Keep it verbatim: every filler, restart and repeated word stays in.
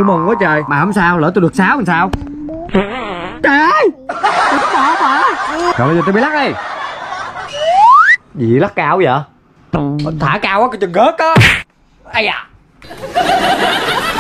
Tôi mừng quá trời. Mà không sao, lỡ tôi được sáu làm sao? Trời ơi, tôi có một mà. Rồi bây giờ tôi bị lắc đi. Gì lắc cao vậy? Thả cao quá, cái chừng gớt á. Ây da.